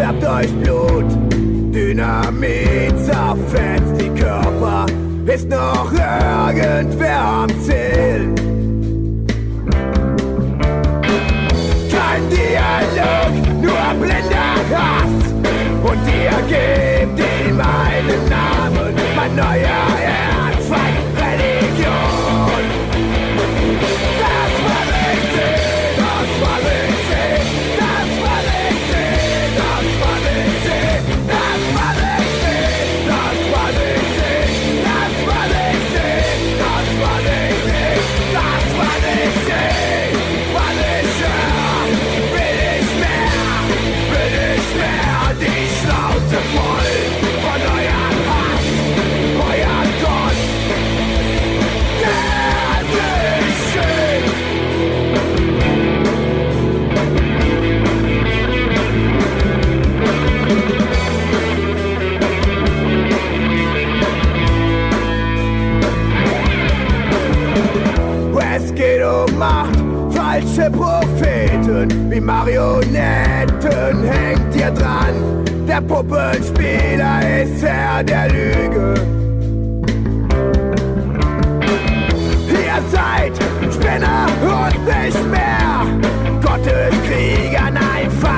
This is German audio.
färbt euch Blut. Dynamit zerfetzt die Körper, ist noch irgendwer am Zählen. Kein Dialog, nur blinder Hass. Und ihr gebt ihm einen Namen, mein neuer Erzfeind, Religion. Das war richtig, das war richtig, das war richtig, das war richtig, das war richtig, das war richtig, das war richtig, das war richtig, das war richtig, weil ich will ich mehr, die Schnauze voll von eurem Hass, euer Gott, der sich schickt. Es geht um Macht, falsche Propheten, wie Marionetten hängt ihr dran. Der Puppenspieler ist Herr der Lüge. Ihr seid Spinner und nicht mehr. Gottes Krieger, nein, Feind.